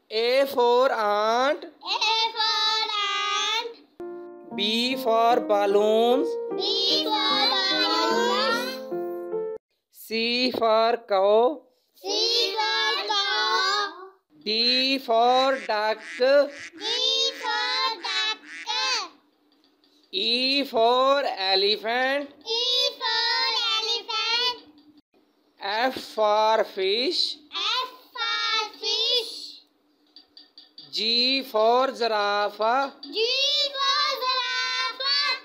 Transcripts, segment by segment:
A for ant. A for ant. B for balloons. B for balloons. C for cow. C for cow. D for duck. D for duck. E for elephant. E for elephant. F for fish. F for fish. G for giraffe. G for giraffe.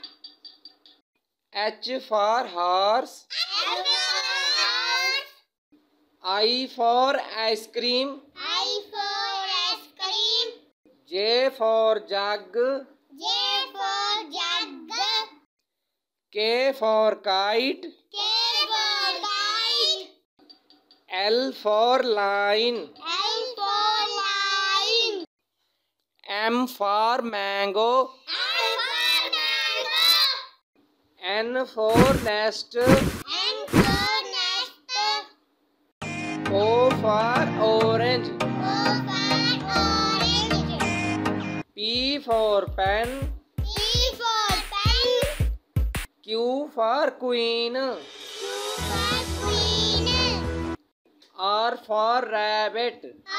H for horse. H for horse. I for ice cream. I for ice cream. J for jug. J for jug. K for kite. K for kite. L for lion. L for lion. M for mango. M for mango. N for nest. N for nest. O for orange. O for orange. P for pen. P for pen. Q for queen. Q for queen. R for rabbit.